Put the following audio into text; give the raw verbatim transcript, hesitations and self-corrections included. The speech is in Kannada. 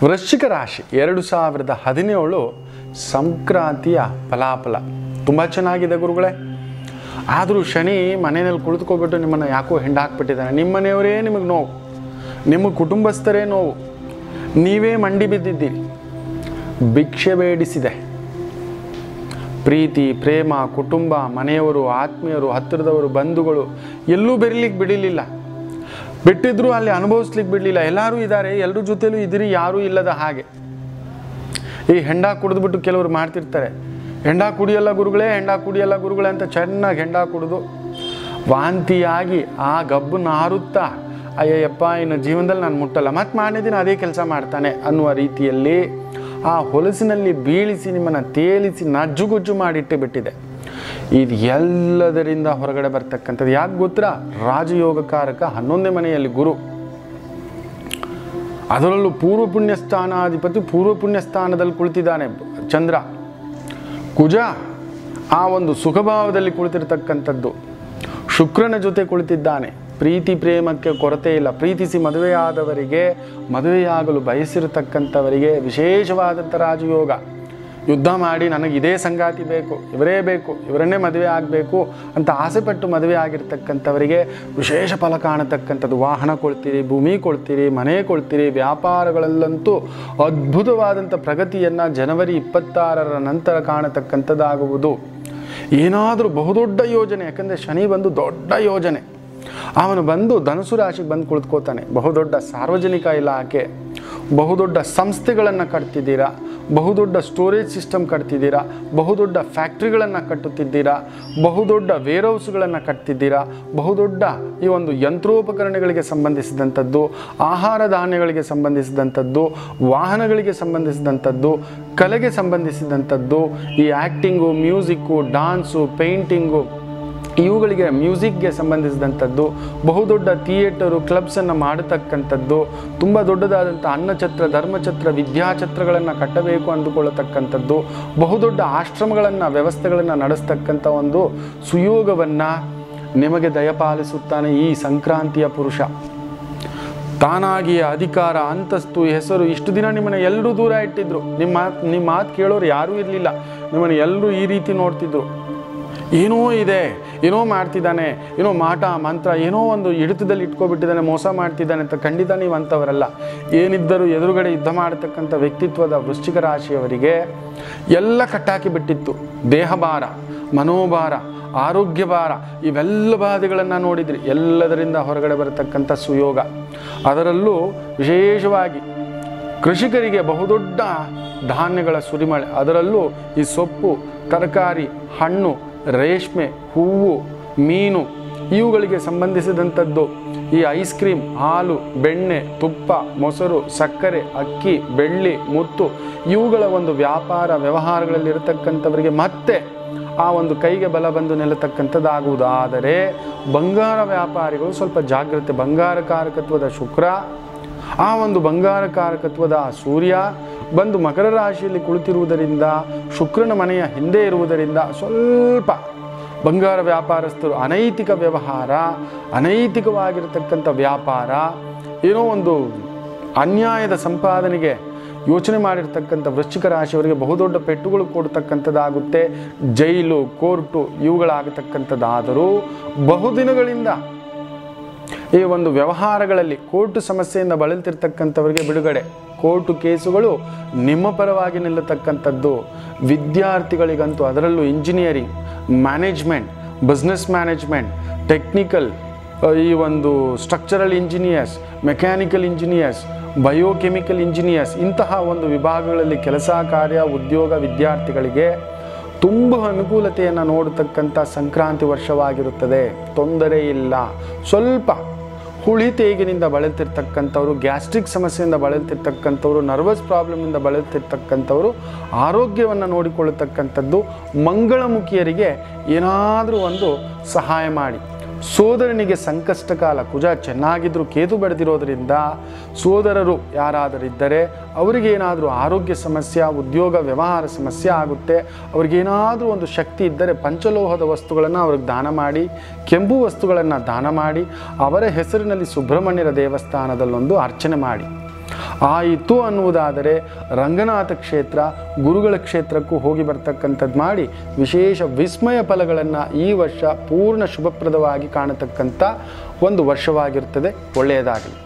ವೃಶ್ಚಿಕ ರಾಶಿ ಎರಡು ಸಾವಿರದ ಹದಿನೇಳು ಸಂಕ್ರಾಂತಿಯ ಫಲಾಫಲ ತುಂಬ ಚೆನ್ನಾಗಿದೆ ಗುರುಗಳೇ. ಆದರೂ ಶನಿ ಮನೆಯಲ್ಲಿ ಕುಳಿತುಕೊಬಿಟ್ಟು ನಿಮ್ಮನ್ನು ಯಾಕೋ ಹಿಂಡಾಕ್ಬಿಟ್ಟಿದ್ದಾನೆ. ನಿಮ್ಮ ಮನೆಯವರೇ ನಿಮಗೆ ನೋವು, ನಿಮ್ಮ ಕುಟುಂಬಸ್ಥರೇ ನೋವು, ನೀವೇ ಮಂಡಿ ಬಿದ್ದಿದ್ದೀರಿ. ಭಿಕ್ಷೆ ಬೇಡಿಸಿದೆ. ಪ್ರೀತಿ, ಪ್ರೇಮ, ಕುಟುಂಬ, ಮನೆಯವರು, ಆತ್ಮೀಯರು, ಹತ್ತಿರದವರು, ಬಂಧುಗಳು ಎಲ್ಲೂ ಬೆರಲಿಕ್ಕೆ ಬಿಡಲಿಲ್ಲ. ಬಿಟ್ಟಿದ್ರು ಅಲ್ಲಿ ಅನುಭವಿಸ್ಲಿಕ್ಕೆ ಬಿಡಲಿಲ್ಲ. ಎಲ್ಲರೂ ಇದ್ದಾರೆ, ಎಲ್ಲರ ಜೊತೆಲೂ ಇದ್ದೀರಿ, ಯಾರೂ ಇಲ್ಲದ ಹಾಗೆ. ಈ ಹೆಂಡ ಕುಡಿದ್ಬಿಟ್ಟು ಕೆಲವರು ಮಾಡ್ತಿರ್ತಾರೆ, ಹೆಂಡ ಕುಡಿಯಲ್ಲ ಗುರುಗಳೇ, ಹೆಂಡ ಕುಡಿಯಲ್ಲ ಗುರುಗಳೇ ಅಂತ ಚೆನ್ನಾಗಿ ಹೆಂಡ ಕುಡಿದು ವಾಂತಿಯಾಗಿ ಆ ಗಬ್ಬನ್ನು ಹಾರುತ್ತಾ ಅಯ್ಯಪ್ಪ ಇನ್ನು ಜೀವನದಲ್ಲಿ ನಾನು ಮುಟ್ಟಲ್ಲ, ಮತ್ತೆ ಮಾಡಿದ್ದೀನಿ ಅದೇ ಕೆಲಸ ಮಾಡ್ತಾನೆ ಅನ್ನುವ ರೀತಿಯಲ್ಲಿ ಆ ಹೊಲಸಿನಲ್ಲಿ ಬೀಳಿಸಿ ನಿಮ್ಮನ್ನು ತೇಲಿಸಿ ನಜ್ಜುಗುಜ್ಜು ಮಾಡಿಟ್ಟೆ ಬಿಟ್ಟಿದೆ. ಇದು ಎಲ್ಲದರಿಂದ ಹೊರಗಡೆ ಬರ್ತಕ್ಕಂಥದ್ದು ಯಾಕೆ ಗೊತ್ತಾ? ರಾಜಯೋಗಕಾರಕ ಹನ್ನೊಂದನೇ ಮನೆಯಲ್ಲಿ ಗುರು, ಅದರಲ್ಲೂ ಪೂರ್ವ ಪುಣ್ಯ ಸ್ಥಾನಾಧಿಪತಿ ಪೂರ್ವ ಪುಣ್ಯ ಸ್ಥಾನದಲ್ಲಿ ಕುಳಿತಿದ್ದಾನೆ ಚಂದ್ರ. ಕುಜ ಆ ಒಂದು ಸುಖಭಾವದಲ್ಲಿ ಕುಳಿತಿರ್ತಕ್ಕಂಥದ್ದು. ಶುಕ್ರನ ಜೊತೆ ಕುಳಿತಿದ್ದಾನೆ. ಪ್ರೀತಿ ಪ್ರೇಮಕ್ಕೆ ಕೊರತೆ ಇಲ್ಲ. ಪ್ರೀತಿಸಿ ಮದುವೆಯಾದವರಿಗೆ, ಮದುವೆಯಾಗಲು ಬಯಸಿರತಕ್ಕಂಥವರಿಗೆ ವಿಶೇಷವಾದಂಥ ರಾಜಯೋಗ. ಯುದ್ಧ ಮಾಡಿ ನನಗೆ ಇದೇ ಸಂಗಾತಿ ಬೇಕು, ಇವರೇ ಬೇಕು, ಇವರನ್ನೇ ಮದುವೆ ಆಗಬೇಕು ಅಂತ ಆಸೆಪಟ್ಟು ಮದುವೆ ಆಗಿರ್ತಕ್ಕಂಥವರಿಗೆ ವಿಶೇಷ ಫಲ ಕಾಣತಕ್ಕಂಥದ್ದು. ವಾಹನ ಕೊಳ್ತೀರಿ, ಭೂಮಿ ಕೊಳ್ತೀರಿ, ಮನೆ ಕೊಳ್ತೀರಿ. ವ್ಯಾಪಾರಗಳಲ್ಲಂತೂ ಅದ್ಭುತವಾದಂಥ ಪ್ರಗತಿಯನ್ನು ಜನವರಿ ಇಪ್ಪತ್ತಾರರ ನಂತರ ಕಾಣತಕ್ಕಂಥದ್ದಾಗುವುದು. ಏನಾದರೂ ಬಹುದೊಡ್ಡ ಯೋಜನೆ, ಯಾಕಂದರೆ ಶನಿ ಬಂದು ದೊಡ್ಡ ಯೋಜನೆ, ಅವನು ಬಂದು ಧನುಸು ರಾಶಿಗೆ ಬಂದು ಕುಳಿತುಕೋತಾನೆ. ಬಹುದೊಡ್ಡ ಸಾರ್ವಜನಿಕ ಇಲಾಖೆ, ಬಹುದೊಡ್ಡ ಸಂಸ್ಥೆಗಳನ್ನು ಕಟ್ತಿದ್ದೀರಾ, ಬಹುದೊಡ್ಡ ಸ್ಟೋರೇಜ್ ಸಿಸ್ಟಮ್ ಕಟ್ತಿದ್ದೀರಾ, ಬಹುದೊಡ್ಡ ಫ್ಯಾಕ್ಟ್ರಿಗಳನ್ನು ಕಟ್ಟುತ್ತಿದ್ದೀರಾ, ಬಹುದೊಡ್ಡ ವೇರ್ ಹೌಸ್ಗಳನ್ನು ಕಟ್ತಿದ್ದೀರಾ, ಬಹುದೊಡ್ಡ ಈ ಒಂದು ಯಂತ್ರೋಪಕರಣಗಳಿಗೆ ಸಂಬಂಧಿಸಿದಂಥದ್ದು, ಆಹಾರ ಧಾನ್ಯಗಳಿಗೆ ಸಂಬಂಧಿಸಿದಂಥದ್ದು, ವಾಹನಗಳಿಗೆ ಸಂಬಂಧಿಸಿದಂಥದ್ದು, ಕಲೆಗೆ ಸಂಬಂಧಿಸಿದಂಥದ್ದು, ಈ ಆ್ಯಕ್ಟಿಂಗು, ಮ್ಯೂಸಿಕ್ಕು, ಡಾನ್ಸು, ಪೇಂಟಿಂಗು, ಇವುಗಳಿಗೆ ಮ್ಯೂಸಿಕ್ಗೆ ಸಂಬಂಧಿಸಿದಂಥದ್ದು, ಬಹುದೊಡ್ಡ ಥಿಯೇಟರು, ಕ್ಲಬ್ಸನ್ನು ಮಾಡತಕ್ಕಂಥದ್ದು, ತುಂಬ ದೊಡ್ಡದಾದಂಥ ಅನ್ನಛತ್ರ, ಧರ್ಮಛತ್ರ, ವಿದ್ಯಾಛತ್ರಗಳನ್ನು ಕಟ್ಟಬೇಕು ಅಂದುಕೊಳ್ಳತಕ್ಕಂಥದ್ದು, ಬಹುದೊಡ್ಡ ಆಶ್ರಮಗಳನ್ನು, ವ್ಯವಸ್ಥೆಗಳನ್ನು ನಡೆಸ್ತಕ್ಕಂಥ ಒಂದು ಸುಯೋಗವನ್ನು ನಿಮಗೆ ದಯಪಾಲಿಸುತ್ತಾನೆ ಈ ಸಂಕ್ರಾಂತಿಯ ಪುರುಷ. ತಾನಾಗಿಯೇ ಅಧಿಕಾರ, ಅಂತಸ್ತು, ಹೆಸರು, ಇಷ್ಟು ದಿನ ನಿಮ್ಮನ್ನು ಎಲ್ಲರೂ ದೂರ ಇಟ್ಟಿದ್ರು. ನಿಮ್ಮ ಮಾತು ನಿಮ್ಮ ಮಾತು ಕೇಳೋರು ಯಾರೂ ಇರಲಿಲ್ಲ. ನಿಮ್ಮನ್ನು ಎಲ್ಲರೂ ಈ ರೀತಿ ನೋಡ್ತಿದ್ರು. ಏನೋ ಇದೆ, ಏನೋ ಮಾಡ್ತಿದ್ದಾನೆ, ಏನೋ ಮಾಟ ಮಂತ್ರ, ಏನೋ ಒಂದು ಹಿಡಿತದಲ್ಲಿ ಇಟ್ಕೊಬಿಟ್ಟಿದ್ದಾನೆ, ಮೋಸ ಮಾಡ್ತಿದ್ದಾನೆ ಅಂತ. ಖಂಡಿತ ನೀವು ಅಂಥವರಲ್ಲ. ಏನಿದ್ದರೂ ಎದುರುಗಡೆ ಯುದ್ಧ ಮಾಡತಕ್ಕಂಥ ವ್ಯಕ್ತಿತ್ವದ ವೃಶ್ಚಿಕ ರಾಶಿಯವರಿಗೆ ಎಲ್ಲ ಕಟ್ಟಾಕಿ ಬಿಟ್ಟಿತ್ತು. ದೇಹಭಾರ, ಮನೋಭಾರ, ಆರೋಗ್ಯ ಭಾರ, ಇವೆಲ್ಲ ಬಾಧೆಗಳನ್ನು ನೋಡಿದ್ರಿ. ಎಲ್ಲದರಿಂದ ಹೊರಗಡೆ ಬರತಕ್ಕಂಥ ಸುಯೋಗ. ಅದರಲ್ಲೂ ವಿಶೇಷವಾಗಿ ಕೃಷಿಕರಿಗೆ ಬಹುದೊಡ್ಡ ಧಾನ್ಯಗಳ ಸುರಿಮಳೆ. ಅದರಲ್ಲೂ ಈ ಸೊಪ್ಪು, ತರಕಾರಿ, ಹಣ್ಣು, ರೇಷ್ಮೆ, ಹೂವು, ಮೀನು ಇವುಗಳಿಗೆ ಸಂಬಂಧಿಸಿದಂಥದ್ದು. ಈ ಐಸ್ ಕ್ರೀಮ್, ಹಾಲು, ಬೆಣ್ಣೆ, ತುಪ್ಪ, ಮೊಸರು, ಸಕ್ಕರೆ, ಅಕ್ಕಿ, ಬೆಳ್ಳಿ, ಮುತ್ತು ಇವುಗಳ ಒಂದು ವ್ಯಾಪಾರ ವ್ಯವಹಾರಗಳಲ್ಲಿ ಇರತಕ್ಕಂಥವರಿಗೆ ಮತ್ತೆ ಆ ಒಂದು ಕೈಗೆ ಬಲ ಬಂದು ನಿಲ್ಲತಕ್ಕಂಥದ್ದಾಗುವುದು. ಆದರೆ ಬಂಗಾರ ವ್ಯಾಪಾರಿಗಳು ಸ್ವಲ್ಪ ಜಾಗ್ರತೆ. ಬಂಗಾರ ಕಾರಕತ್ವದ ಶುಕ್ರ, ಆ ಒಂದು ಬಂಗಾರ ಕಾರಕತ್ವದ ಸೂರ್ಯ ಬಂದು ಮಕರ ರಾಶಿಯಲ್ಲಿ ಕುಳಿತಿರುವುದರಿಂದ, ಶುಕ್ರನ ಮನೆಯ ಹಿಂದೆ ಇರುವುದರಿಂದ ಸ್ವಲ್ಪ ಬಂಗಾರ ವ್ಯಾಪಾರಸ್ಥರು ಅನೈತಿಕ ವ್ಯವಹಾರ, ಅನೈತಿಕವಾಗಿರತಕ್ಕಂಥ ವ್ಯಾಪಾರ, ಏನೋ ಒಂದು ಅನ್ಯಾಯದ ಸಂಪಾದನೆಗೆ ಯೋಚನೆ ಮಾಡಿರ್ತಕ್ಕಂಥ ವೃಶ್ಚಿಕ ರಾಶಿಯವರಿಗೆ ಬಹುದೊಡ್ಡ ಪೆಟ್ಟುಗಳು ಕೊಡ್ತಕ್ಕಂಥದ್ದಾಗುತ್ತೆ. ಜೈಲು, ಕೋರ್ಟು ಇವುಗಳಾಗತಕ್ಕಂಥದ್ದಾದರೂ ಬಹುದಿನಗಳಿಂದ ಈ ಒಂದು ವ್ಯವಹಾರಗಳಲ್ಲಿ ಕೋರ್ಟು ಸಮಸ್ಯೆಯಿಂದ ಬಳಲ್ತಿರ್ತಕ್ಕಂಥವರಿಗೆ ಬಿಡುಗಡೆ. ಕೋರ್ಟು ಕೇಸುಗಳು ನಿಮ್ಮ ಪರವಾಗಿ ನಿಲ್ಲತಕ್ಕಂಥದ್ದು. ವಿದ್ಯಾರ್ಥಿಗಳಿಗಂತೂ ಅದರಲ್ಲೂ engineering, management, business management, technical, ಈ ಒಂದು structural engineers, mechanical engineers, biochemical engineers ಇಂತಹ ಒಂದು ವಿಭಾಗಗಳಲ್ಲಿ ಕೆಲಸ ಕಾರ್ಯ, ಉದ್ಯೋಗ ವಿದ್ಯಾರ್ಥಿಗಳಿಗೆ ತುಂಬ ಅನುಕೂಲತೆಯನ್ನು ನೋಡತಕ್ಕಂಥ ಸಂಕ್ರಾಂತಿ ವರ್ಷವಾಗಿರುತ್ತದೆ. ತೊಂದರೆ ಇಲ್ಲ. ಸ್ವಲ್ಪ ಹುಳಿ ತೇಗಿನಿಂದ ಬಳಲ್ತಿರ್ತಕ್ಕಂಥವ್ರು, ಗ್ಯಾಸ್ಟ್ರಿಕ್ ಸಮಸ್ಯೆಯಿಂದ ಬಳಲ್ತಿರ್ತಕ್ಕಂಥವ್ರು, ನರ್ವಸ್ ಪ್ರಾಬ್ಲಮಿಂದ ಬಳಲ್ತಿರ್ತಕ್ಕಂಥವ್ರು ಆರೋಗ್ಯವನ್ನು ನೋಡಿಕೊಳ್ಳತಕ್ಕಂಥದ್ದು. ಮಂಗಳಮುಖಿಯರಿಗೆ ಏನಾದರೂ ಒಂದು ಸಹಾಯ ಮಾಡಿ. ಸೋದರನಿಗೆ ಸಂಕಷ್ಟ ಕಾಲ. ಕುಜ ಚೆನ್ನಾಗಿದ್ದರೂ ಕೇತು ಬೆಳೆದಿರೋದರಿಂದ ಸೋದರರು ಯಾರಾದರಿದ್ದರೆ ಅವರಿಗೇನಾದರೂ ಆರೋಗ್ಯ ಸಮಸ್ಯೆ, ಉದ್ಯೋಗ ವ್ಯವಹಾರ ಸಮಸ್ಯೆ ಆಗುತ್ತೆ. ಅವ್ರಿಗೇನಾದರೂ ಒಂದು ಶಕ್ತಿ ಇದ್ದರೆ ಪಂಚಲೋಹದ ವಸ್ತುಗಳನ್ನು ಅವ್ರಿಗೆ ದಾನ ಮಾಡಿ, ಕೆಂಪು ವಸ್ತುಗಳನ್ನು ದಾನ ಮಾಡಿ, ಅವರ ಹೆಸರಿನಲ್ಲಿ ಸುಬ್ರಹ್ಮಣ್ಯರ ದೇವಸ್ಥಾನದಲ್ಲೊಂದು ಅರ್ಚನೆ ಮಾಡಿ. ಆಯಿತು ಅನ್ನುವುದಾದರೆ ರಂಗನಾಥ ಕ್ಷೇತ್ರ, ಗುರುಗಳ ಕ್ಷೇತ್ರಕ್ಕೂ ಹೋಗಿ ಬರ್ತಕ್ಕಂಥದ್ದು ಮಾಡಿ ವಿಶೇಷ ವಿಸ್ಮಯ ಫಲಗಳನ್ನು ಈ ವರ್ಷ ಪೂರ್ಣ ಶುಭಪ್ರದವಾಗಿ ಕಾಣತಕ್ಕಂಥ ಒಂದು ವರ್ಷವಾಗಿರ್ತದೆ. ಒಳ್ಳೆಯದಾಗಲಿ.